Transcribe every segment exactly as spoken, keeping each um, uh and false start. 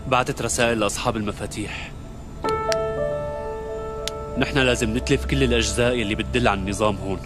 بعتت رسائل لأصحاب المفاتيح. نحن لازم نتلف كل الأجزاء اللي بتدل على النظام هون.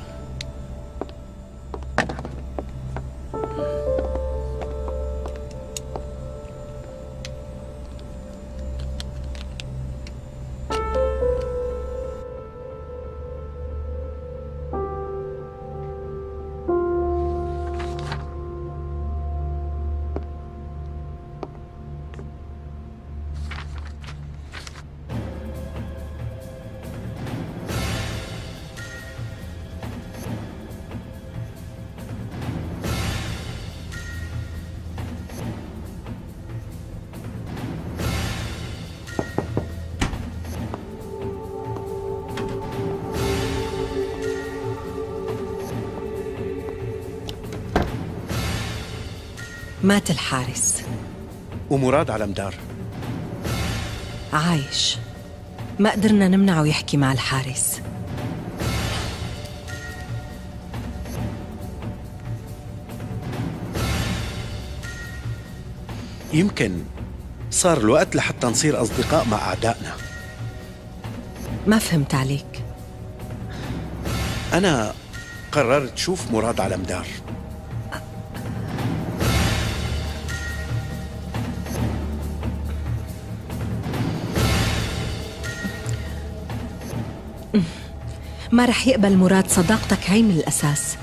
مات الحارس. ومراد على مدار عايش. ما قدرنا نمنعه يحكي مع الحارس. يمكن صار الوقت لحتى نصير أصدقاء مع أعدائنا. ما فهمت عليك. أنا قررت شوف مراد على مدار. ما رح يقبل مراد صداقتك هي من الأساس.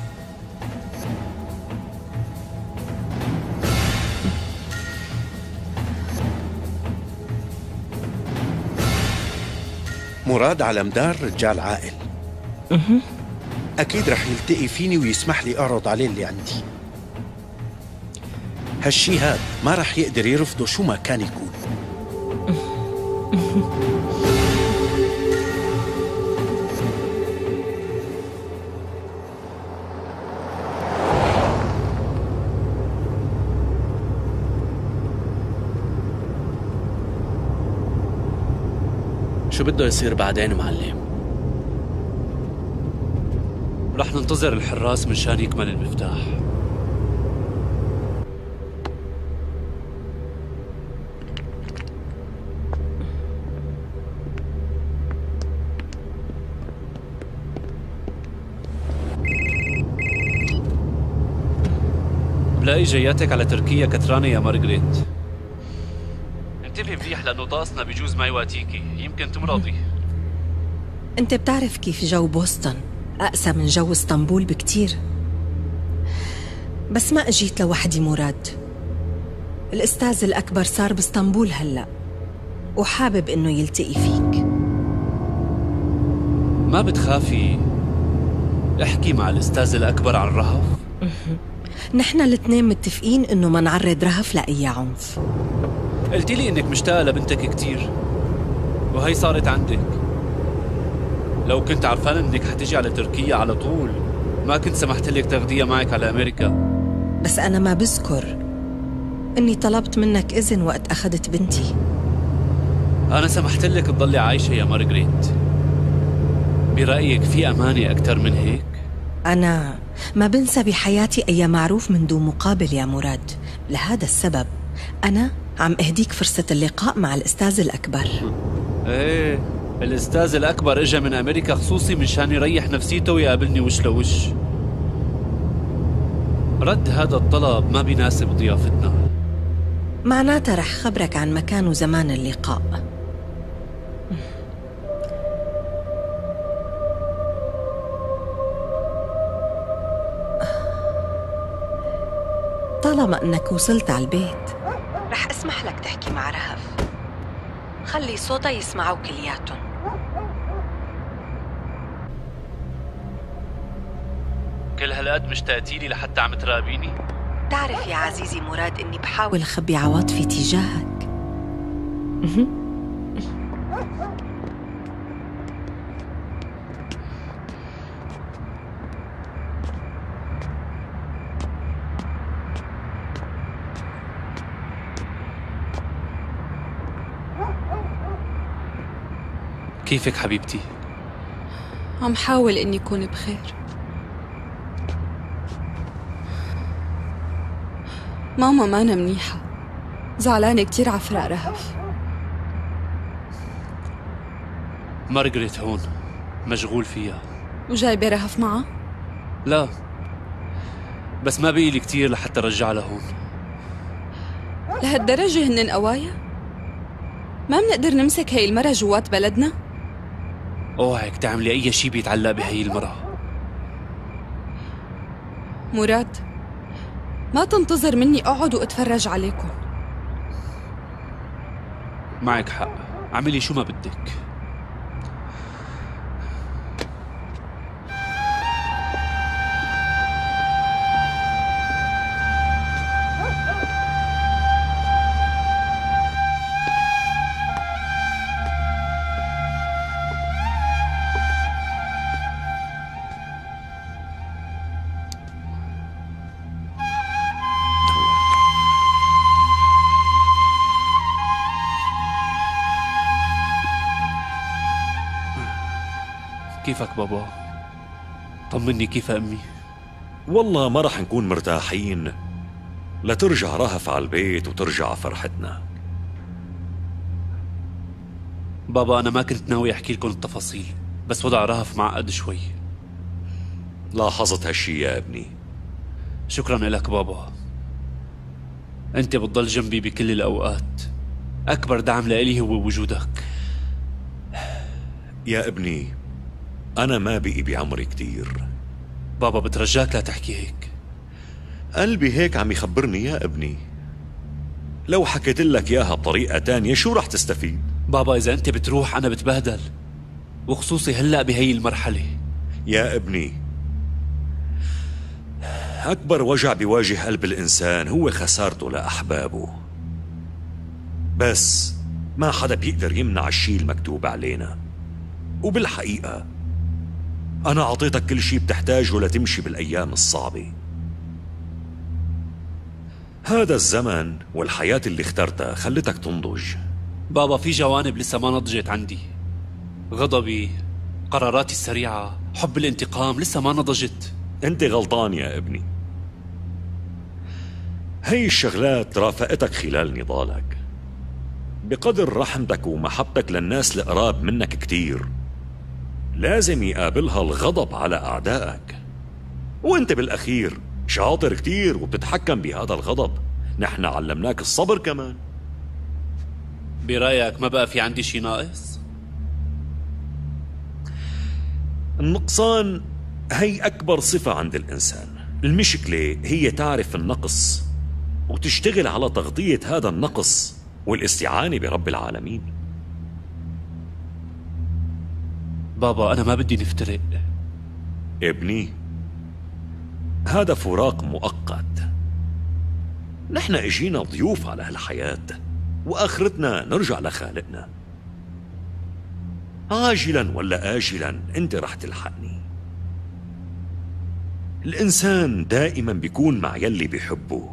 مراد على مدار رجال عاقل. أكيد رح يلتقي فيني ويسمح لي أعرض عليه اللي عندي. هالشي هاد ما رح يقدر يرفضه شو ما كان يكون. شو بده يصير بعدين معلم؟ رح ننتظر الحراس مشان يكمل المفتاح. بلاقي جياتك على تركيا كترانة يا مارغريت. انتبهي منيح لأنه طقسنا بجوز ما يواتيكي، يمكن تمرضي. انت بتعرف كيف جو بوسطن أقسى من جو اسطنبول بكتير. بس ما اجيت لوحدي مراد. الأستاذ الأكبر صار باسطنبول هلأ وحابب إنه يلتقي فيك. ما بتخافي احكي مع الأستاذ الأكبر عن رهف؟ نحن الاثنين متفقين إنه ما نعرض رهف لأي عنف. قلتي لي إنك مشتاقة لبنتك كتير وهي صارت عندك. لو كنت عرفان إنك حتيجي على تركيا على طول ما كنت سمحت لك تاخديها معك على أمريكا. بس أنا ما بذكر إني طلبت منك إذن وقت أخذت بنتي. أنا سمحت لك تضلي عايشة يا مارغريت. برأيك في أمانة أكتر من هيك؟ أنا ما بنسى بحياتي أي معروف من دون مقابل يا مراد. لهذا السبب أنا عم أهديك فرصة اللقاء مع الأستاذ الأكبر. إيه، الأستاذ الأكبر إجا من أمريكا خصوصي مشان يريح نفسيته ويقابلني وش لوش. رد هذا الطلب ما بيناسب ضيافتنا. معناتها رح خبرك عن مكان وزمان اللقاء. طالما أنك وصلت على البيت رح أسمح لك تحكي مع رهف. خلي صوتها يسمعوا كلياتهم. كل هالقد مشتاقتي لي لحتى عم تراقبيني؟ تعرف يا عزيزي مراد إني بحاول أخبي عواطفي تجاهك. كيفك حبيبتي؟ عم حاول إني أكون بخير. ماما مانا منيحة زعلانة كتير على فراق رهف. مارغريت هون مشغول فيها. وجايبة رهف معها؟ لا، بس ما بقي لي كتير لحتى رجع لهون. لهالدرجة هنن قوايا؟ ما منقدر نمسك هاي المرة جوات بلدنا؟ اوعك تعملي اي شي بيتعلق بهي المرة. مراد، ما تنتظر مني اقعد واتفرج عليكم. معك حق، اعملي شو ما بدك. كيفك بابا؟ طمني، كيف أمي؟ والله ما رح نكون مرتاحين لترجع رهف على البيت وترجع فرحتنا. بابا أنا ما كنت ناوي أحكي لكم التفاصيل، بس وضع رهف معقد شوي. لاحظت هالشي يا ابني. شكرا لك بابا، أنت بتضل جنبي بكل الأوقات. أكبر دعم لإلي هو وجودك. يا ابني أنا ما بقي بعمري كتير. بابا بترجاك لا تحكي هيك. قلبي هيك عم يخبرني يا ابني. لو حكيت لك إياها بطريقة تانية شو رح تستفيد؟ بابا إذا أنت بتروح أنا بتبهدل، وخصوصي هلأ بهي المرحلة. يا ابني أكبر وجع بيواجه قلب الإنسان هو خسارته لأحبابه، بس ما حدا بيقدر يمنع الشي المكتوب علينا. وبالحقيقة أنا أعطيتك كل شي بتحتاجه لتمشي بالأيام الصعبة. هذا الزمن والحياة اللي اخترتها خلتك تنضج. بابا في جوانب لسه ما نضجت عندي، غضبي، قراراتي السريعة، حب الانتقام لسه ما نضجت. أنت غلطان يا ابني. هي الشغلات رافقتك خلال نضالك. بقدر رحمتك ومحبتك للناس القراب منك كتير لازم يقابلها الغضب على أعدائك، وانت بالأخير شاطر كتير وبتتحكم بهذا الغضب. نحن علمناك الصبر كمان. برأيك ما بقى في عندي شي ناقص؟ النقصان هي أكبر صفة عند الإنسان. المشكلة هي تعرف النقص وتشتغل على تغطية هذا النقص والاستعانة برب العالمين. بابا أنا ما بدي نفترق. ابني هذا فراق مؤقت. نحن اجينا ضيوف على هالحياة، وآخرتنا نرجع لخالقنا. عاجلا ولا آجلا انت رح تلحقني. الإنسان دائما بيكون مع يلي بيحبه،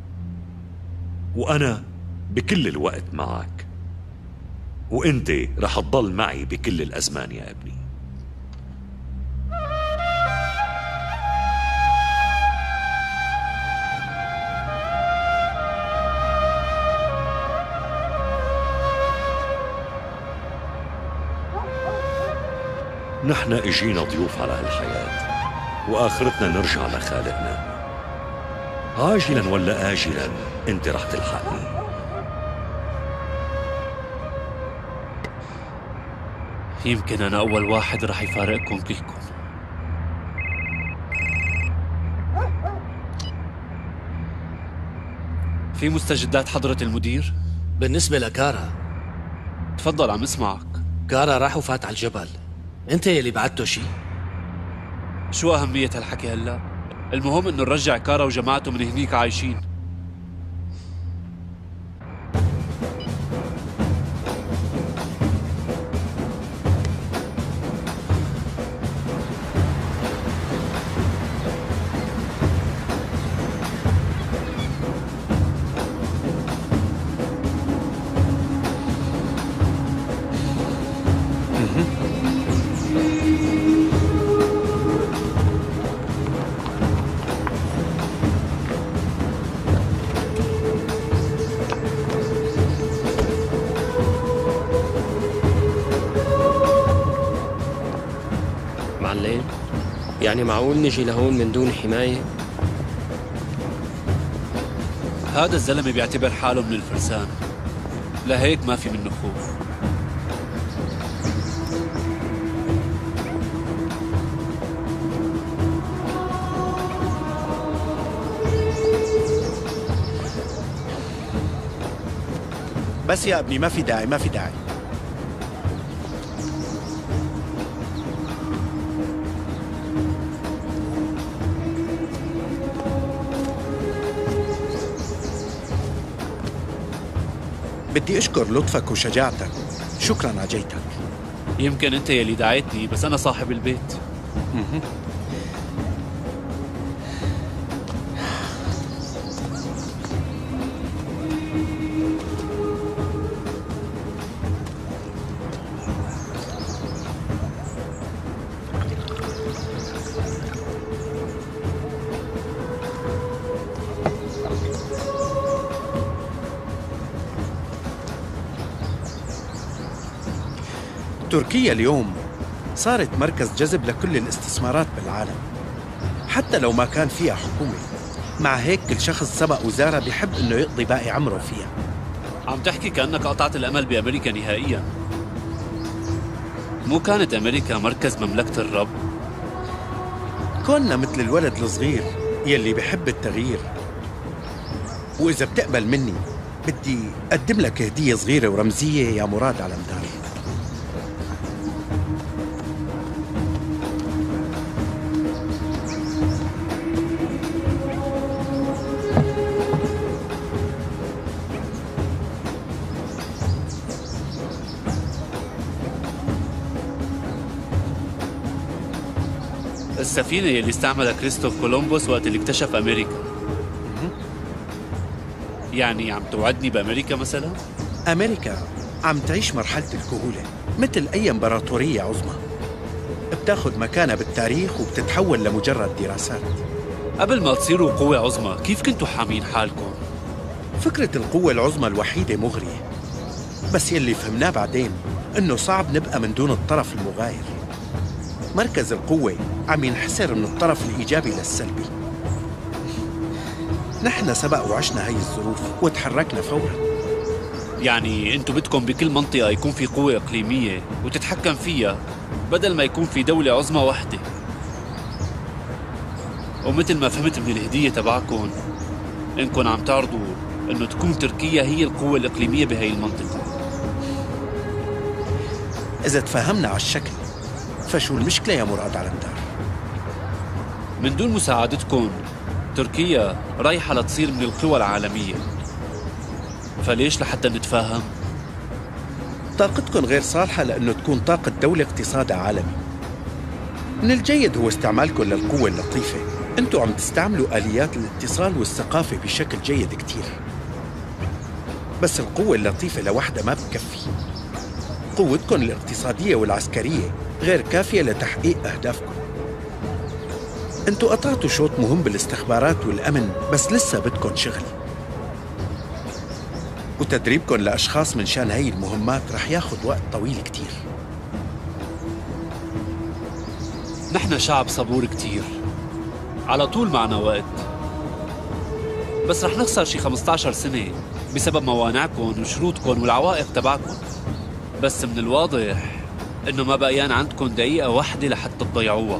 وأنا بكل الوقت معك، وانت رح تضل معي بكل الأزمان يا ابني. نحن اجينا ضيوف على هالحياة، وآخرتنا نرجع لخالقنا. عاجلا ولا آجلا انت رح تلحقني. يمكن أنا أول واحد رح يفارقكم كلكم. في مستجدات حضرة المدير؟ بالنسبة لكارا، تفضل عم اسمعك. كارا راح وفات على الجبل. انت يلي بعته شي؟ شو أهمية هالحكي هلأ؟ المهم إنه نرجع كارا وجماعته من هنيك عايشين. يعني معقول نجي لهون من دون حماية؟ هذا الزلمة بيعتبر حاله من الفرسان، لهيك ما في منه خوف. بس يا ابني ما في داعي ما في داعي. بدي اشكر لطفك وشجاعتك، شكرا على جيتك. يمكن انت يلي دعيتني، بس انا صاحب البيت. مه. تركيا اليوم صارت مركز جذب لكل الاستثمارات بالعالم، حتى لو ما كان فيها حكومة. مع هيك كل شخص سبق وزارة بيحب انه يقضي باقي عمره فيها. عم تحكي كأنك قطعت الأمل بأمريكا نهائياً. مو كانت أمريكا مركز مملكة الرب؟ كوننا مثل الولد الصغير يلي بيحب التغيير. وإذا بتقبل مني بدي أقدم لك هدية صغيرة ورمزية يا مراد على مدار. السفينة يلي استعملها كريستوف كولومبوس وقت اللي اكتشف أمريكا. يعني عم توعدني بأمريكا مثلا؟ أمريكا عم تعيش مرحلة الكهولة مثل أي إمبراطورية عظمى، بتاخد مكانها بالتاريخ وبتتحول لمجرد دراسات. قبل ما تصيروا قوة عظمى كيف كنتوا حامين حالكم؟ فكرة القوة العظمى الوحيدة مغرية، بس يلي فهمناه بعدين إنه صعب نبقى من دون الطرف المغاير. مركز القوة عم ينحسر من الطرف الإيجابي للسلبي. نحن سبق وعشنا هاي الظروف وتحركنا فورا. يعني انتوا بدكم بكل منطقة يكون في قوة إقليمية وتتحكم فيها بدل ما يكون في دولة عظمى واحدة. ومثل ما فهمت من الهدية تبعكم انكم عم تعرضوا انه تكون تركيا هي القوة الإقليمية بهاي المنطقة. إذا تفهمنا على الشكل فشو المشكلة يا مراد على مدار؟ من دون مساعدتكم تركيا رايحة لتصير من القوى العالمية، فليش لحتى نتفاهم؟ طاقتكم غير صالحة لأنه تكون طاقة دولة اقتصادها عالمي. من الجيد هو استعمالكم للقوة اللطيفة. أنتوا عم تستعملوا آليات الاتصال والثقافة بشكل جيد كتير، بس القوة اللطيفة لوحدها ما بتكفي. قوتكم الاقتصادية والعسكرية غير كافية لتحقيق أهدافكم. أنتوا قطعتوا شوط مهم بالاستخبارات والأمن، بس لسه بدكم شغل. وتدريبكم لأشخاص من شان هاي المهمات رح ياخد وقت طويل كتير. نحن شعب صبور كتير، على طول معنا وقت، بس رح نخسر شي خمسة عشر سنة بسبب موانعكم وشروطكم والعوائق تبعكم. بس من الواضح إنه ما بقيان عندكم دقيقة واحدة لحتى تضيعوها.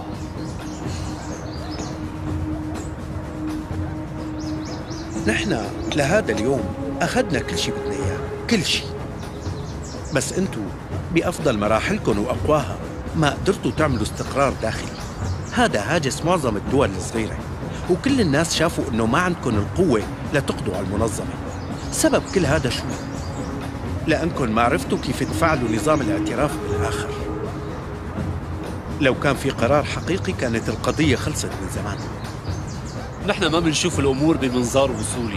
نحن لهذا اليوم أخذنا كل شي بدنا إياه، كل شي. بس أنتوا بأفضل مراحلكم وأقواها ما قدرتوا تعملوا استقرار داخلي. هذا هاجس معظم الدول الصغيرة، وكل الناس شافوا إنه ما عندكم القوة لتقضوا على المنظمة. سبب كل هذا شو؟ لأنكم ما عرفتوا كيف تفعلوا نظام الاعتراف بالآخر. لو كان في قرار حقيقي كانت القضية خلصت من زمان. نحن ما بنشوف الأمور بمنظار وصولي،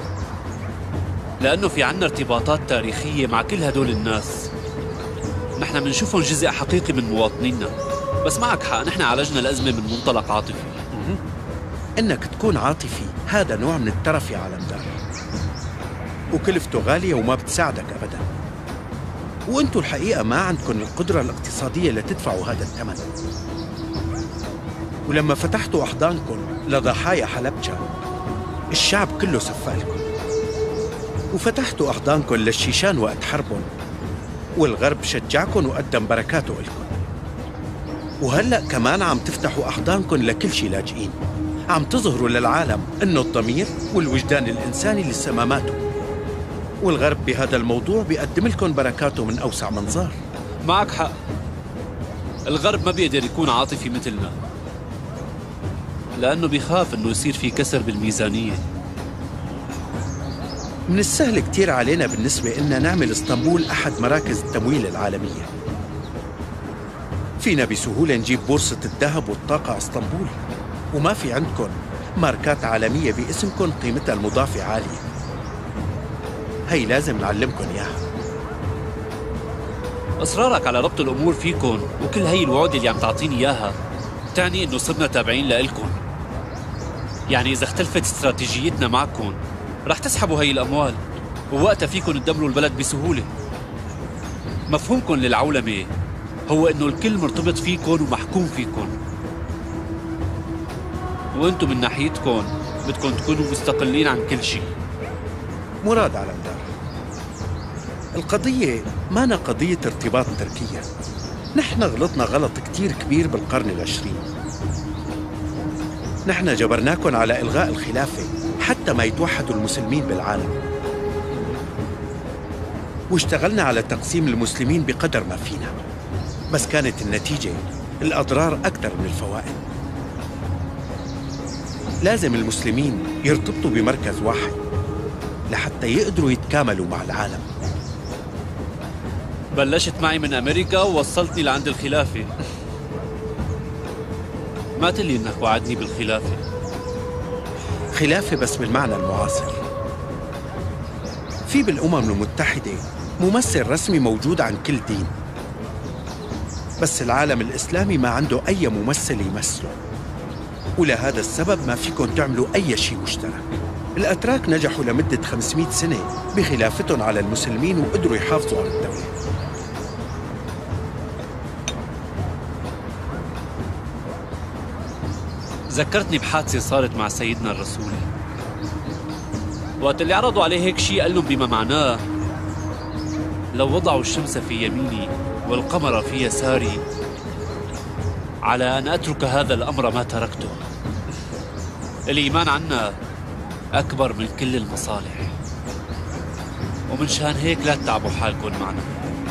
لأنه في عنا ارتباطات تاريخية مع كل هدول الناس. نحن بنشوفهم جزء حقيقي من مواطنينا. بس معك حق، نحن عالجنا الأزمة من منطلق عاطفي. إنك تكون عاطفي هذا نوع من الترف يا عالم دار، وكلفته غالية وما بتساعدك أبداً. وأنتوا الحقيقة ما عندكم القدرة الاقتصادية لتدفعوا هذا الثمن. ولما فتحتوا أحضانكم لضحايا حلبجة الشعب كله سفالكم، وفتحتوا أحضانكم للشيشان وقت حربهم والغرب شجعكم وقدم بركاته لكم، وهلأ كمان عم تفتحوا أحضانكم لكل شي لاجئين، عم تظهروا للعالم إنه الضمير والوجدان الإنساني لسه ما ماتوا، والغرب بهذا الموضوع بيقدم لكم بركاته من أوسع منظار. معك حق، الغرب ما بيقدر يكون عاطفي مثلنا لأنه بيخاف إنه يصير في كسر بالميزانية. من السهل كتير علينا بالنسبة إننا نعمل اسطنبول أحد مراكز التمويل العالمية. فينا بسهولة نجيب بورصة الذهب والطاقة على اسطنبول، وما في عندكم ماركات عالمية باسمكم قيمتها المضافة عالية. هي لازم نعلمكم إياها. إصرارك على ربط الأمور فيكم وكل هي الوعود اللي عم تعطيني إياها تعني إنه صرنا تابعين لإلكم. يعني إذا اختلفت استراتيجيتنا معكم رح تسحبوا هي الأموال، ووقتها فيكم تدمروا البلد بسهولة. مفهومكم للعولمة هو إنه الكل مرتبط فيكم ومحكوم فيكم، وأنتم من ناحيتكم بدكم تكونوا مستقلين عن كل شيء. مراد على مدار القضية مانا قضية ارتباط تركيا. نحن غلطنا غلط كتير كبير بالقرن العشرين. نحن جبرناكم على إلغاء الخلافة حتى ما يتوحدوا المسلمين بالعالم، واشتغلنا على تقسيم المسلمين بقدر ما فينا، بس كانت النتيجة الأضرار أكثر من الفوائد. لازم المسلمين يرتبطوا بمركز واحد لحتى يقدروا يتكاملوا مع العالم. بلشت معي من أمريكا ووصلتني لعند الخلافة. ما تقلي إنك وعدني بالخلافة. خلافة بس بالمعنى المعاصر. في بالأمم المتحدة ممثل رسمي موجود عن كل دين، بس العالم الإسلامي ما عنده أي ممثل يمثله، ولهذا السبب ما فيكم تعملوا أي شيء مشترك. الأتراك نجحوا لمدة خمسمئة سنة بخلافتهم على المسلمين وقدروا يحافظوا على الدولة. ذكرتني بحادثة صارت مع سيدنا الرسول، وقت اللي عرضوا عليه هيك شيء قال لهم بما معناه لو وضعوا الشمس في يميني والقمر في يساري على أن أترك هذا الأمر ما تركته. الإيمان عنا أكبر من كل المصالح، ومن شان هيك لا تتعبوا حالكم معنا.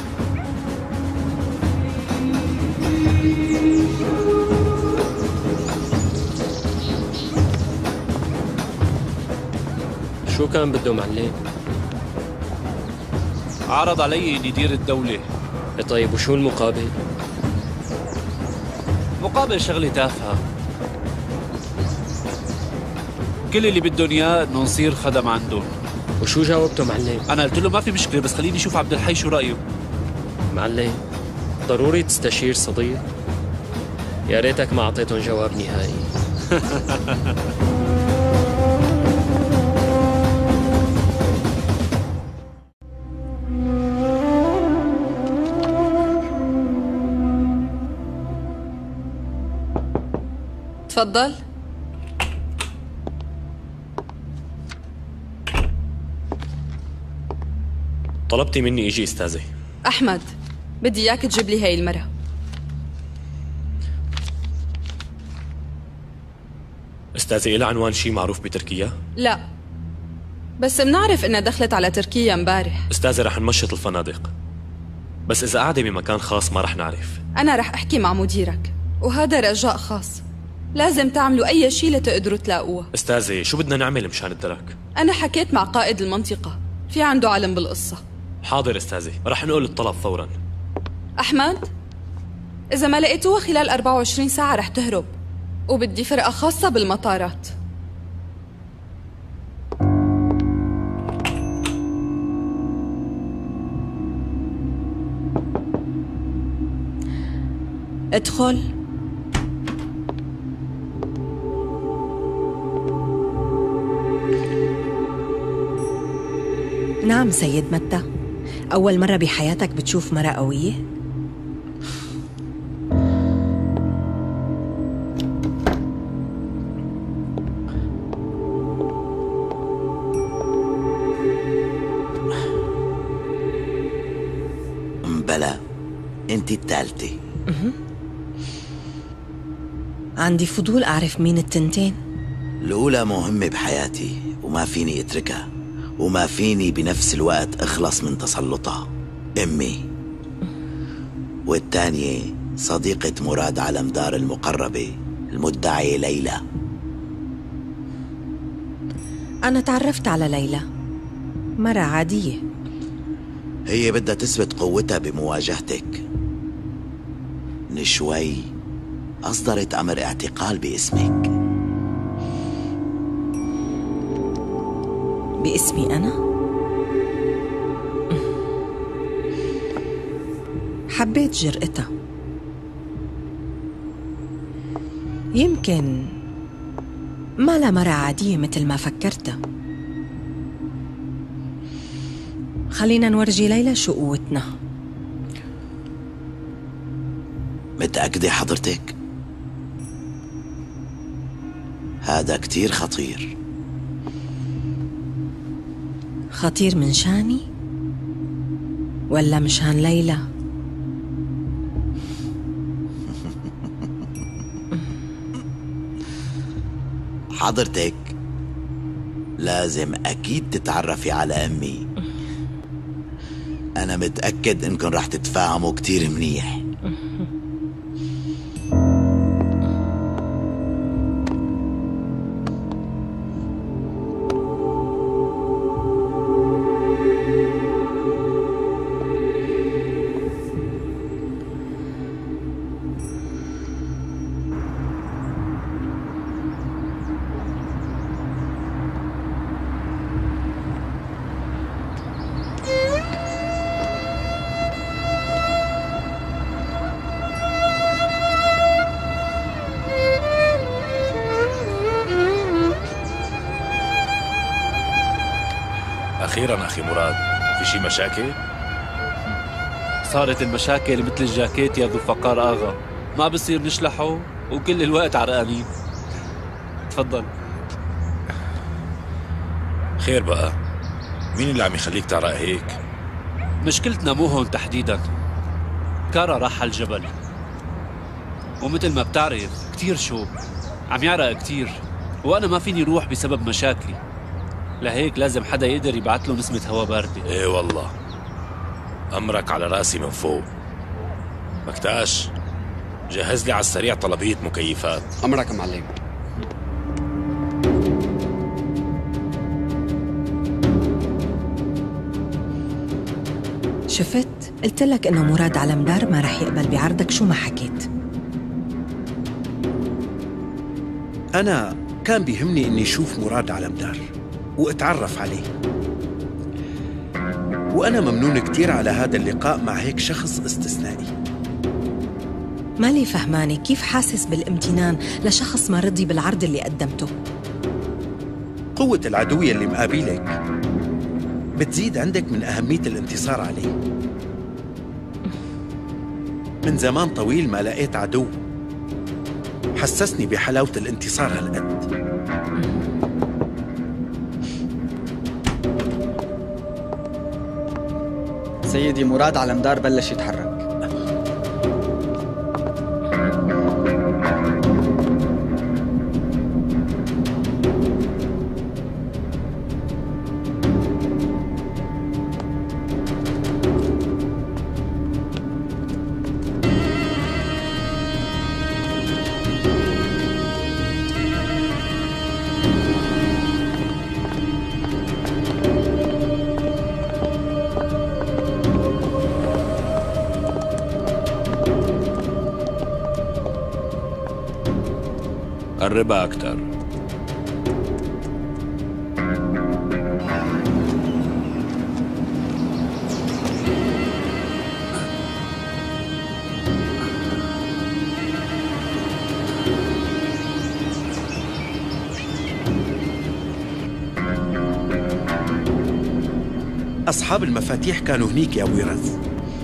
شو كان بده معلم؟ عرض علي إني دير الدولة. طيب وشو المقابل؟ مقابل شغلة تافهة، كل اللي بدهم إياه إنه نصير خدم عندهم. وشو جاوبته معلم؟ أنا قلت له ما في مشكلة، بس خليني أشوف عبد الحي شو رأيه. معلم ضروري تستشير صديق، يا ريتك ما أعطيتهم جواب نهائي. تفضل. طلبتي مني اجي استاذي. أحمد بدي إياك تجيب لي هاي المرة. استاذي إلها عنوان شي معروف بتركيا؟ لا، بس بنعرف إنها دخلت على تركيا امبارح. استاذي رح نمشط الفنادق، بس إذا قاعدة بمكان خاص ما رح نعرف. أنا رح أحكي مع مديرك، وهذا رجاء خاص، لازم تعملوا أي شيء لتقدروا تلاقوها. استاذي شو بدنا نعمل مشان الدرك؟ أنا حكيت مع قائد المنطقة، في عنده علم بالقصة. حاضر استاذي، رح نقول الطلب فورا. أحمد، إذا ما لقيتوها خلال أربعة وعشرين ساعة رح تهرب، وبدي فرقة خاصة بالمطارات. ادخل. نعم سيد متى، أول مرة بحياتك بتشوف مرأة قوية؟ انت الثالثة. عندي فضول أعرف مين التنتين. الأولى مهمة بحياتي وما فيني أتركها، وما فيني بنفس الوقت أخلص من تسلطها، أمي. والثانية صديقة مراد علمدار المقربة، المدعية ليلى. أنا تعرفت على ليلى، مرة عادية. هي بدها تثبت قوتها بمواجهتك. من شوي أصدرت أمر اعتقال باسمك. باسمي أنا؟ حبيت جرأتها. يمكن ما لا مرة عادية مثل ما فكرتها. خلينا نورجي ليلى شو قوتنا. متأكدة حضرتك؟ هذا كتير خطير. خطير من شاني ولا مشان ليلى؟ حضرتك لازم أكيد تتعرفي على أمي. أنا متأكد إنكم رح تتفاهموا كتير منيح. أخيراً أخي مراد، في شي مشاكل؟ صارت المشاكل مثل الجاكيت يا ذو الفقار آغا، ما بصير نشلحه وكل الوقت عرقانين. تفضل. خير بقى، مين اللي عم يخليك تعرق هيك؟ مشكلتنا مو هون تحديداً. كارا راح على الجبل، ومثل ما بتعرف كتير شوب، عم يعرق كتير، وأنا ما فيني روح بسبب مشاكلي. لهيك لازم حدا يقدر يبعث له نسمة هوا باردة. ايه والله، أمرك على راسي من فوق. مكتاش، جهز لي على السريع طلبية مكيفات. أمرك معلم. شفت؟ قلت لك إنه مراد علمدار ما رح يقبل بعرضك شو ما حكيت. أنا كان بيهمني إني أشوف مراد علمدار وأتعرف عليه، وأنا ممنون كتير على هذا اللقاء مع هيك شخص استثنائي. مالي فهماني كيف حاسس بالامتنان لشخص ما رضي بالعرض اللي قدمته. قوة العدوية اللي مقابلك بتزيد عندك من أهمية الانتصار عليه. من زمان طويل ما لقيت عدو حسسني بحلاوة الانتصار هالقد. سيدي مراد علمدار بلش يتحرك. قربها أكتر. أصحاب المفاتيح كانوا هنيك يا أبو يرز.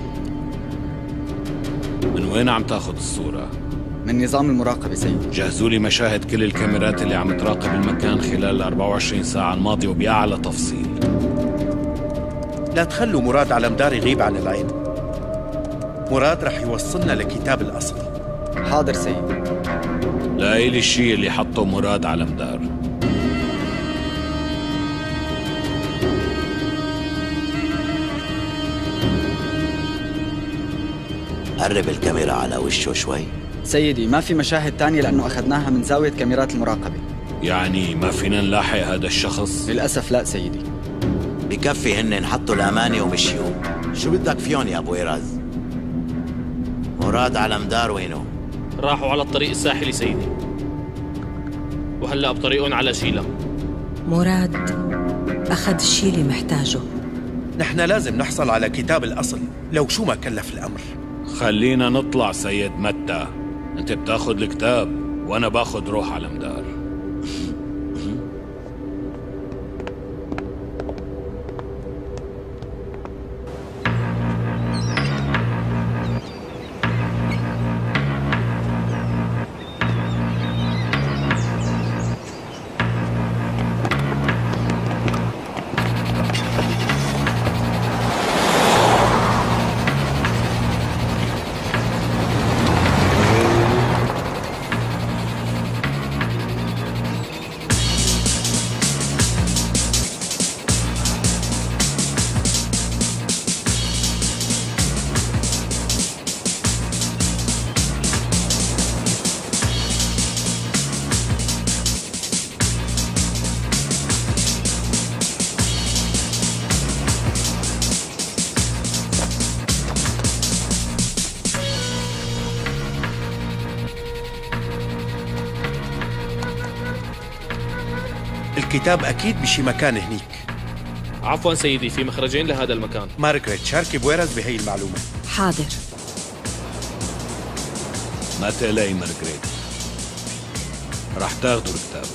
من وين عم تاخذ الصورة؟ من نظام المراقبة سيدي. جهزوا لي مشاهد كل الكاميرات اللي عم تراقب المكان خلال ال أربعة وعشرين ساعة الماضية وبأعلى تفصيل. لا تخلوا مراد علمدار يغيب عن العين، مراد رح يوصلنا لكتاب الأصل. حاضر سيدي. لا إلي الشيء اللي حطه مراد على مدار. قرب الكاميرا على وشه شوي. سيدي ما في مشاهد تانية لأنه أخذناها من زاوية كاميرات المراقبة. يعني ما فينا نلاحق هذا الشخص؟ للأسف لا سيدي. بكفي هن حطوا الأمانة ومشيوا. شو بدك فيهم يا أبو إيراز؟ مراد على مدار وينه؟ راحوا على الطريق الساحلي سيدي، وهلأ بطريقهم على شيلا. مراد أخذ الشيء اللي محتاجه. نحن لازم نحصل على كتاب الأصل لو شو ما كلف الأمر. خلينا نطلع سيد متى، انت بتاخد الكتاب وانا باخد روح على مدار. الكتاب أكيد بشي مكان هنيك. عفوا سيدي، في مخرجين لهذا المكان. مارغريت شاركي بويرز بهي المعلومة. حاضر. ما تقلقي مارغريت، رح تاخدوا الكتاب.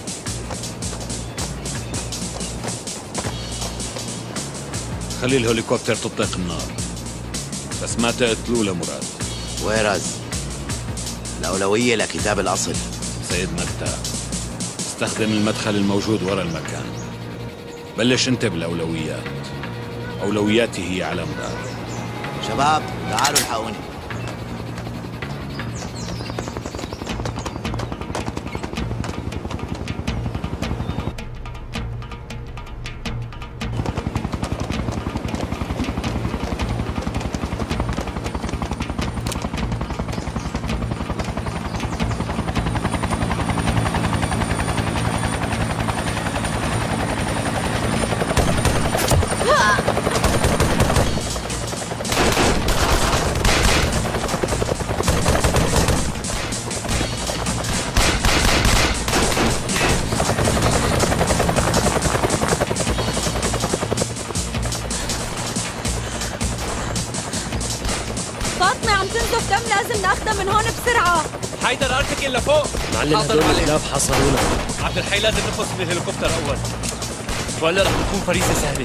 خلي الهليكوبتر تطلق النار، بس ما تقتلوا لمراد. ويرز الأولوية لكتاب الأصل. سيد متى، استخدم المدخل الموجود ورا المكان. بلش انت بالأولويات، أولوياتي هي على مدار. شباب تعالوا الحقوني. فاطمة عم تنزف دم، لازم ناخدها من هون بسرعة. حيدر ارتكل لفوق. معلم هدول الكلاب حصلونا. عبد الحي لازم نخلص من الهليكوبتر اول، ولا رح تكون فريسة سهلة.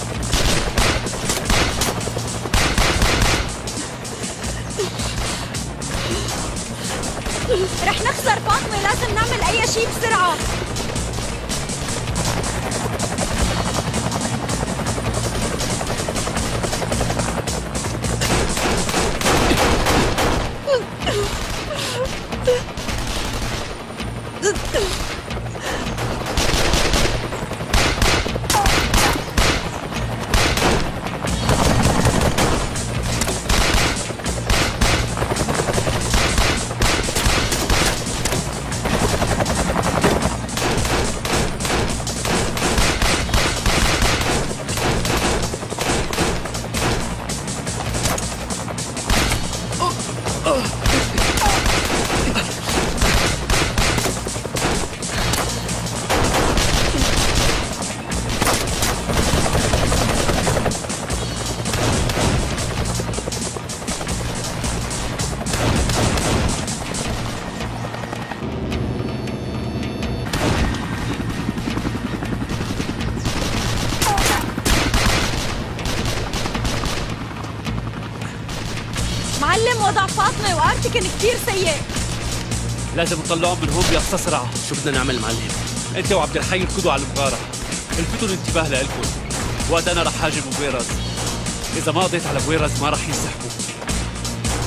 رح نخسر فاطمة، لازم نعمل أي شيء بسرعة. معلم وضع فاطمة وارتكن كثير سيء. لازم نطلعهم من هون بأقصى سرعة. شو بدنا نعمل معلم؟ انت وعبد الحي اركضوا على المغارة، الفتوا الانتباه لإلكم، وقت انا رح هاجم بويرز. اذا ما قضيت على بويرز ما رح ينسحبوا.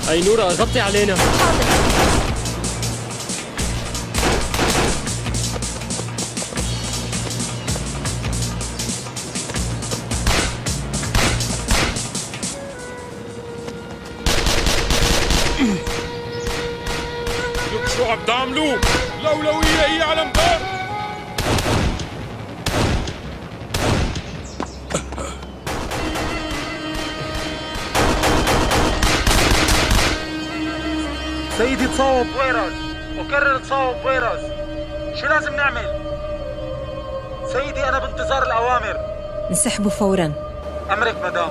أي نورة غطي علينا. حاضر. لك شو عم تعملوا؟ الأولوية هي على مدار. سيدي تصاوب بويراز وكرر تصاوب بويراز. شو لازم نعمل؟ سيدي أنا بانتظار الأوامر. انسحبوا فورا. أمرك مدام.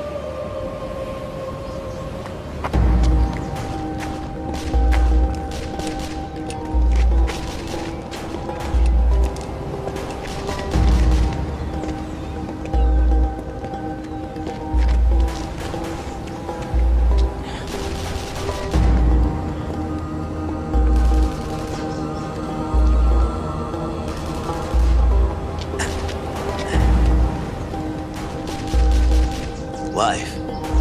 واقف.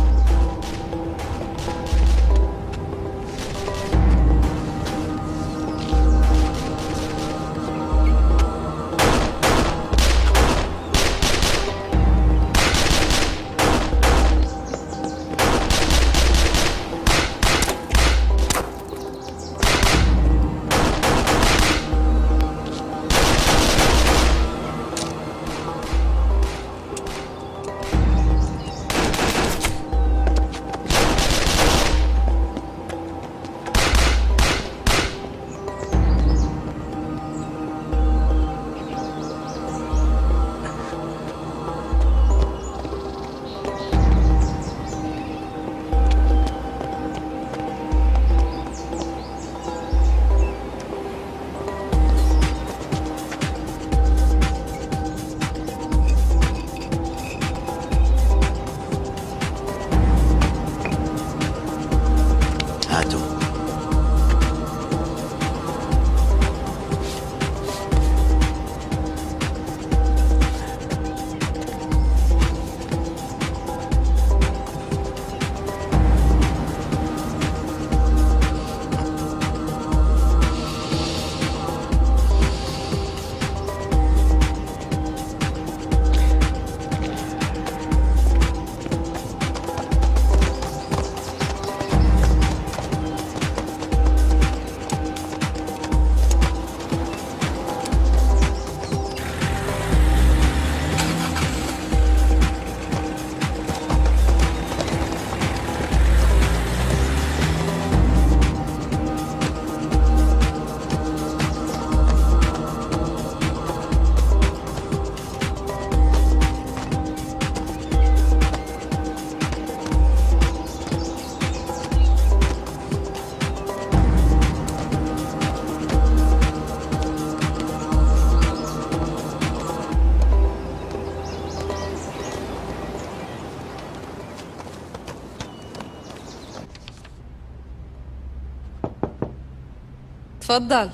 تفضل.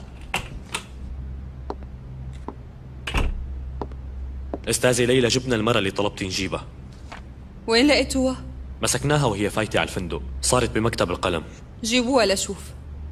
استاذي ليلى، جبنا المرة اللي طلبتي نجيبها. وين لقيتوها؟ مسكناها وهي فايتة على الفندق، صارت بمكتب القلم. جيبوها لشوف.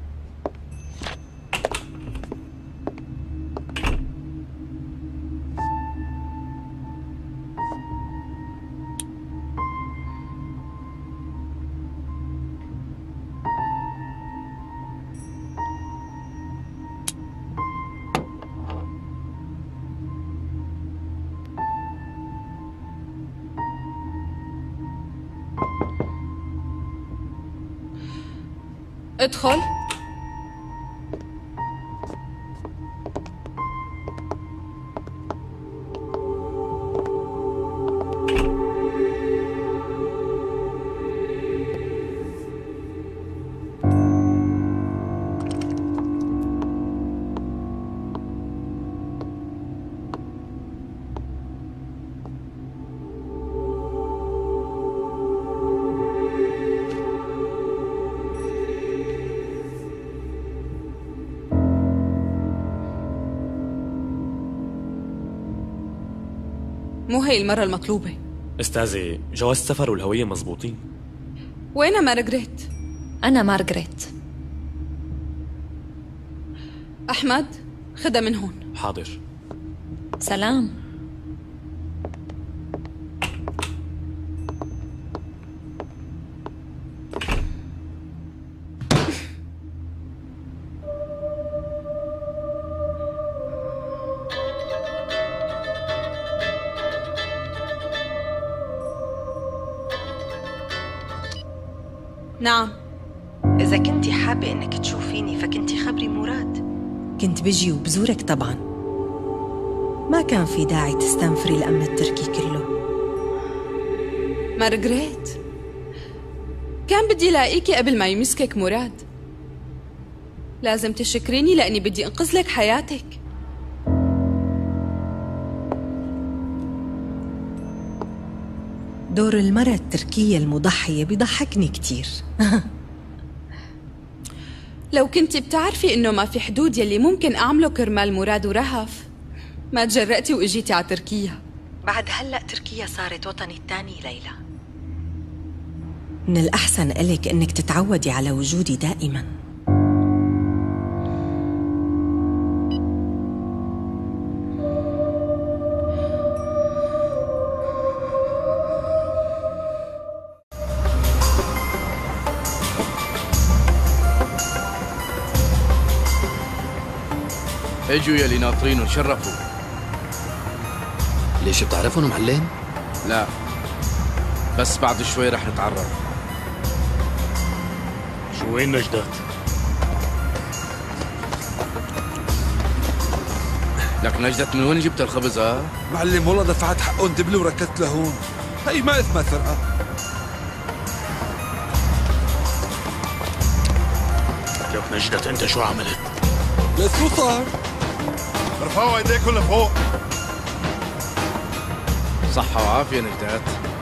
ادخل. مو هي المرة المطلوبة. استاذي، جواز السفر والهوية مزبوطين. وينها مارغريت؟ أنا مارغريت. أحمد خدها من هون. حاضر. سلام. نعم. إذا كنتي حابة إنك تشوفيني فكنتي خبري مراد، كنت بجي وبزورك طبعا. ما كان في داعي تستنفري الأمن التركي كله. مارغريت، كان بدي لاقيكي قبل ما يمسكك مراد. لازم تشكريني لأني بدي أنقذ لك حياتك. دور المرأة التركية المضحية بيضحكني كتير. لو كنتي بتعرفي إنه ما في حدود يلي ممكن أعمله كرمال مراد ورهف ما تجرأتي وإجيتي على تركيا. بعد هلأ تركيا صارت وطني الثاني ليلى. من الأحسن إلك إنك تتعودي على وجودي دائما. اجوا يلي ناطرين وشرفوا. ليش بتعرفهم معلم؟ لا، بس بعد شوي رح نتعرف. شو وين نجدات؟ لك نجدت من وين جبت الخبز ها؟ معلم والله دفعت حقهم دبل وركزت لهون. هي ما اسمها سرقة. لك نجدت انت شو عملت؟ ليش شو صار؟ ارفعوا ايديكم لفوق. صحة وعافية نجدات.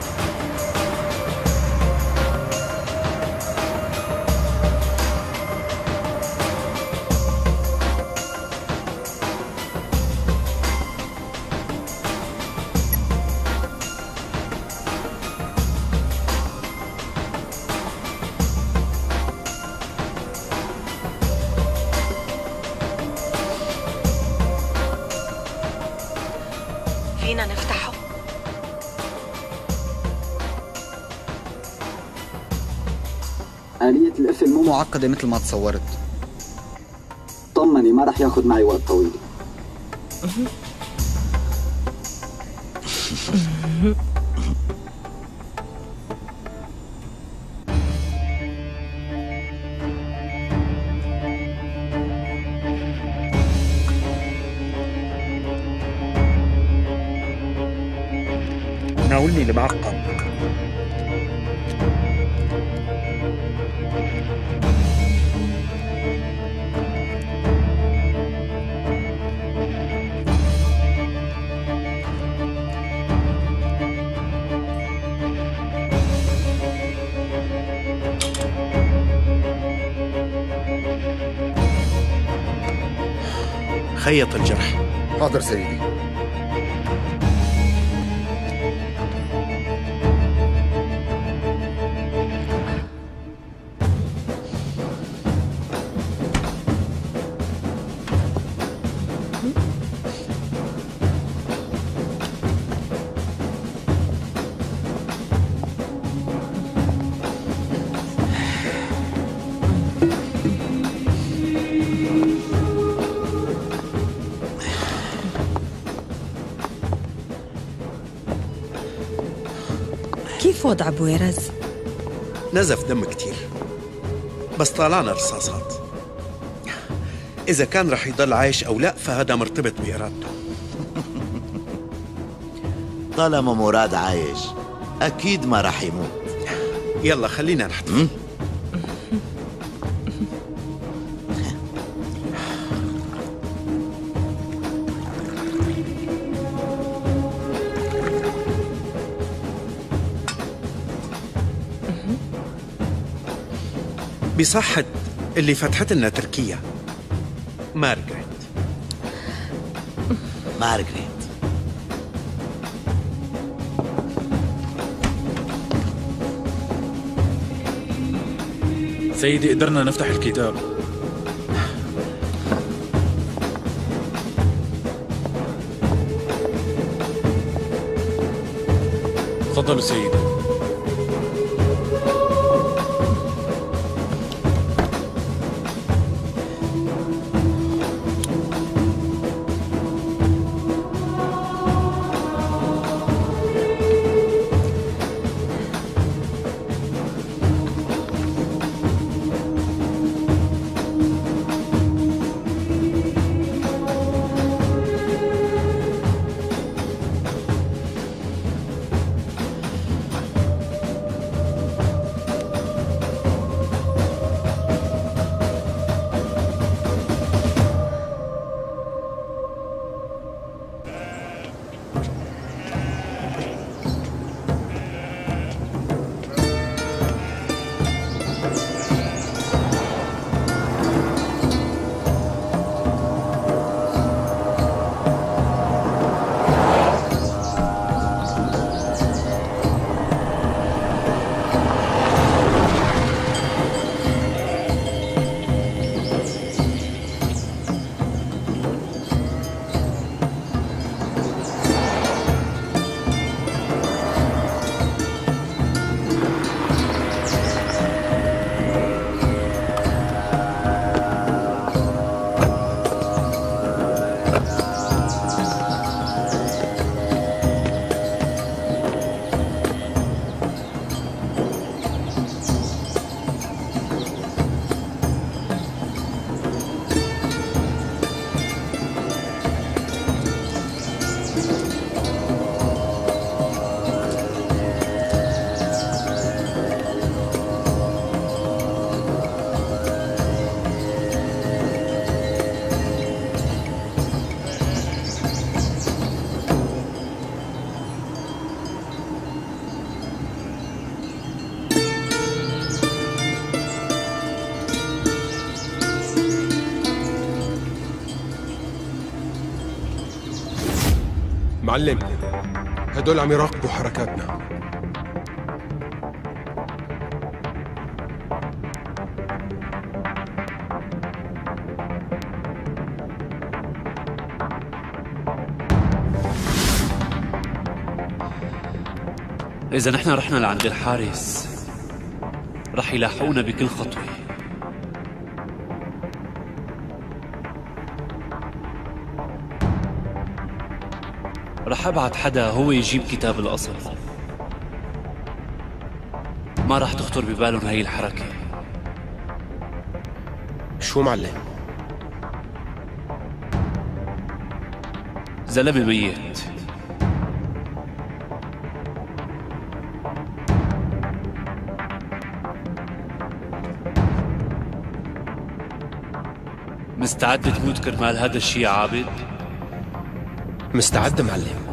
فينا نفتحه؟ آلية القفل مو معقدة مثل ما تصورت. طمني ما رح ياخد معي وقت طويل. ناولني المعقم. خيط الجرح. حاضر سيدي. كيف وضع بويرز؟ نزف دم كتير، بس طالعنا رصاصات. إذا كان رح يضل عايش أو لا فهذا مرتبط بإرادته. طالما مراد عايش أكيد ما رح يموت. يلا خلينا نحتفل. بصحة اللي فتحت لنا تركيا، مارغريت. مارغريت سيدي قدرنا نفتح الكتاب. تفضلوا سيدي. معلم، هدول عم يراقبوا حركاتنا. إذا نحن رحنا لعند الحارس رح يلاحقونا بكل خطوة. رح أبعت حدا هو يجيب كتاب الأصل. ما رح تخطر ببالهم هاي الحركة. شو معلم؟ زلمة ميت. مستعد تموت كرمال هذا الشي يا عابد؟ مستعد معلم.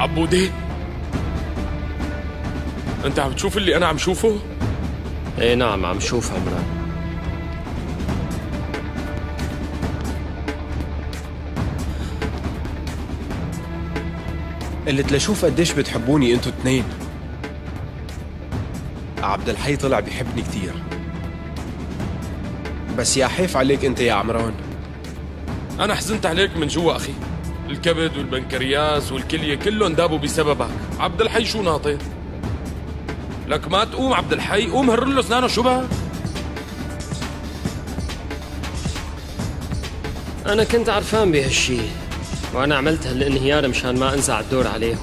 عبودي، انت عم تشوف اللي انا عم شوفه؟ ايه نعم عم شوف عمران. قلت لشوف قديش بتحبوني انتوا اتنين. عبد الحي طلع بيحبني كتير، بس يا حيف عليك انت يا عمران. انا حزنت عليك من جوا اخي، الكبد والبنكرياس والكلية كلهم دابوا بسببك. عبد الحي شو ناطر؟ لك ما تقوم عبد الحي، قوم هرر له اسنانه. شو بك؟ انا كنت عرفان بهالشي، وانا عملت هالانهيار مشان ما انزع الدور عليهم.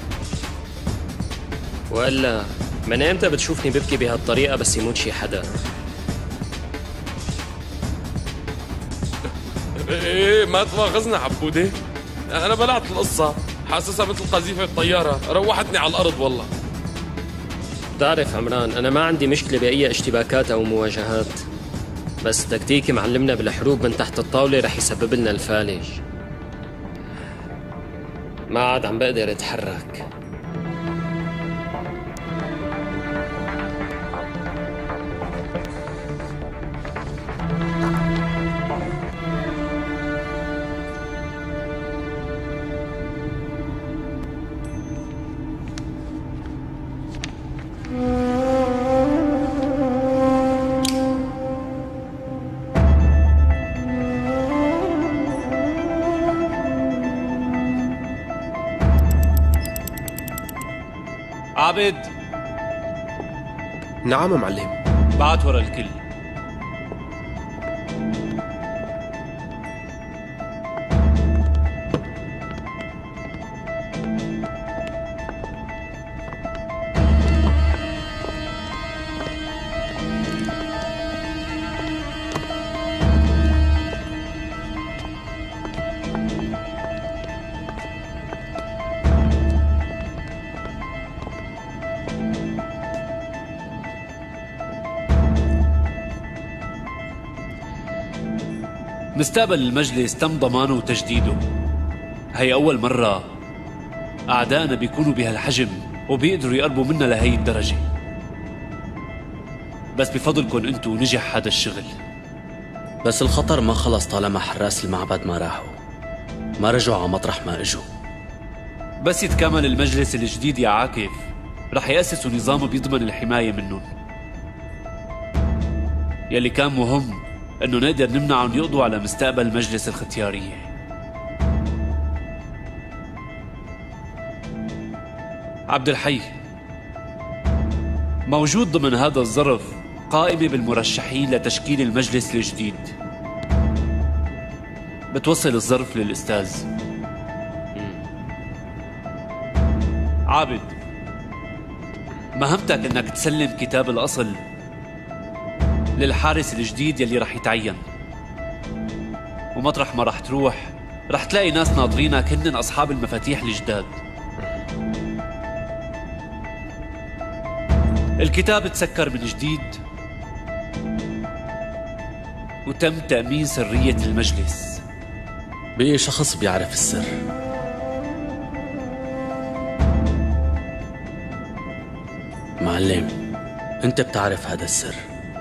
والا من امتى بتشوفني ببكي بهالطريقة بس يموت شي حدا؟ ايه ما تواخذنا عبودي، انا بلعت القصة حاسسها مثل قذيفة الطيارة، روحتني على الارض والله. بتعرف عمران، انا ما عندي مشكلة باي اشتباكات او مواجهات، بس تكتيكي معلمنا بالحروب من تحت الطاولة رح يسبب لنا الفالج. ما عاد عم بقدر اتحرك. عابد. نعم معلم. بعت ورا الكل. مستقبل المجلس تم ضمانه وتجديده. هي أول مرة أعدائنا بيكونوا بهالحجم وبيقدروا يقربوا منا لهي الدرجة، بس بفضلكم انتو نجح هذا الشغل. بس الخطر ما خلص طالما حراس المعبد ما راحوا، ما رجعوا على مطرح ما اجوا. بس يتكامل المجلس الجديد يا عاكف رح يأسسوا نظام بيضمن الحماية منهم. يلي كان مهم انه نقدر نمنعهم يقضوا على مستقبل مجلس الختيارية. عبد الحي، موجود ضمن هذا الظرف قائمة بالمرشحين لتشكيل المجلس الجديد. بتوصل الظرف للأستاذ. عابد، مهمتك انك تسلم كتاب الأصل للحارس الجديد يلي رح يتعين، ومطرح ما رح تروح رح تلاقي ناس ناطرينك هن أصحاب المفاتيح الجداد. الكتاب تسكر من جديد وتم تأمين سرية المجلس. بقي شخص بيعرف السر. معلم، انت بتعرف هذا السر،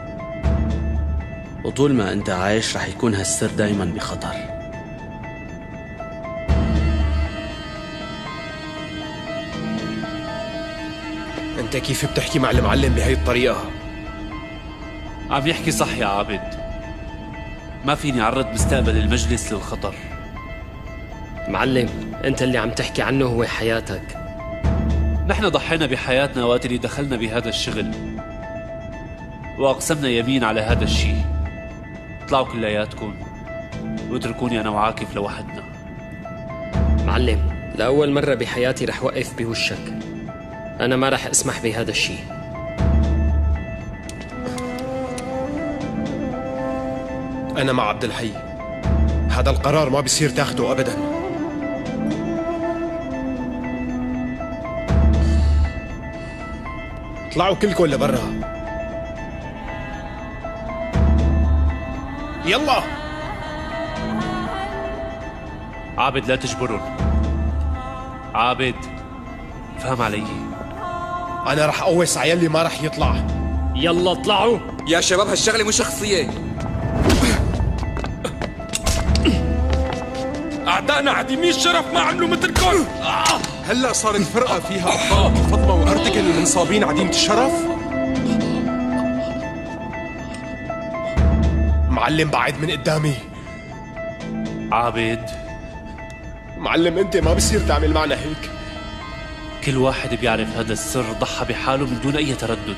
وطول ما انت عايش رح يكون هالسر دايما بخطر. انت كيف بتحكي مع المعلم بهي الطريقة؟ عم يحكي صح يا عابد، ما فيني أعرض مستقبل المجلس للخطر. معلم، انت اللي عم تحكي عنه هو حياتك. نحن ضحينا بحياتنا وقت اللي دخلنا بهذا الشغل، وأقسمنا يمين على هذا الشيء. اطلعوا كلياتكم واتركوني أنا وعاكف لوحدنا. معلم، لأول مرة بحياتي رح وقف بوشك. أنا ما رح أسمح بهذا الشيء. أنا مع عبد الحي، هذا القرار ما بيصير تاخده أبدا. اطلعوا كلكم لبرا، يلا. عابد لا تجبرهم. عابد فهم علي؟ أنا رح قوس على يلي ما رح يطلع. يلا اطلعوا يا شباب، هالشغلة مو شخصية. أعدائنا عديمي الشرف ما عملوا مثلكم. هلا صارت فرقة فيها أبطال فاطمة وأرتجل المنصابين عديمة الشرف؟ معلم بعد من قدامي. عابد معلم أنت ما بصير تعمل معنا هيك. كل واحد بيعرف هذا السر ضحى بحاله من دون أي تردد.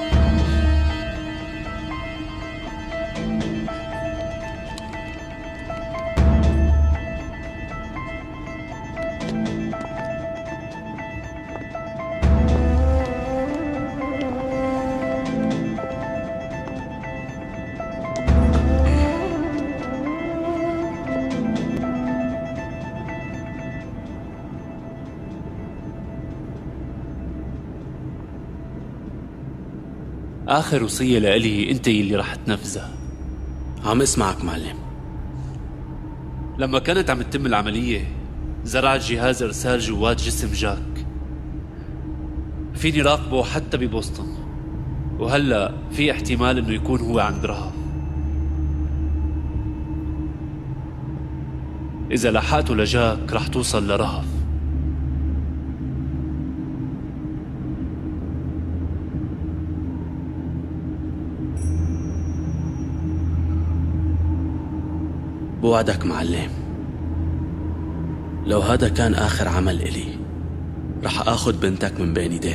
آخر وصية لإلي أنت يلي رح تنفذها. عم اسمعك معلم. لما كانت عم تتم العملية زرعت جهاز إرسال جوات جسم جاك، فيني راقبه حتى ببوسطن، وهلأ في احتمال إنه يكون هو عند رهف. إذا لحقته لجاك رح توصل لرهف. بوعدك معلم، لو هذا كان آخر عمل إلي رح آخذ بنتك من بين ايديه.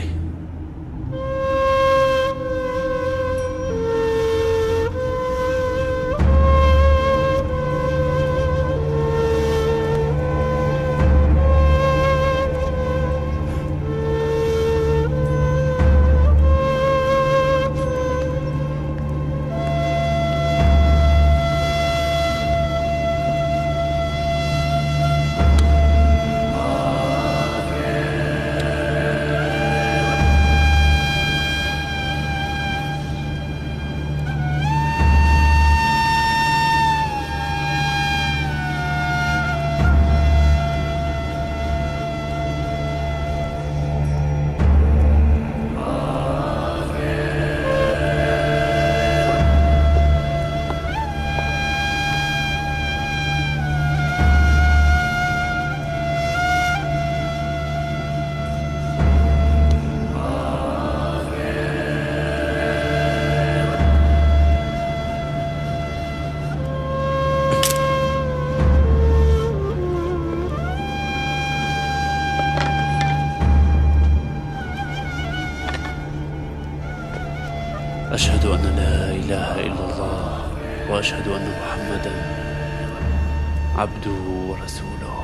أشهد أن لا إله إلا الله وأشهد أن محمدا عبده ورسوله.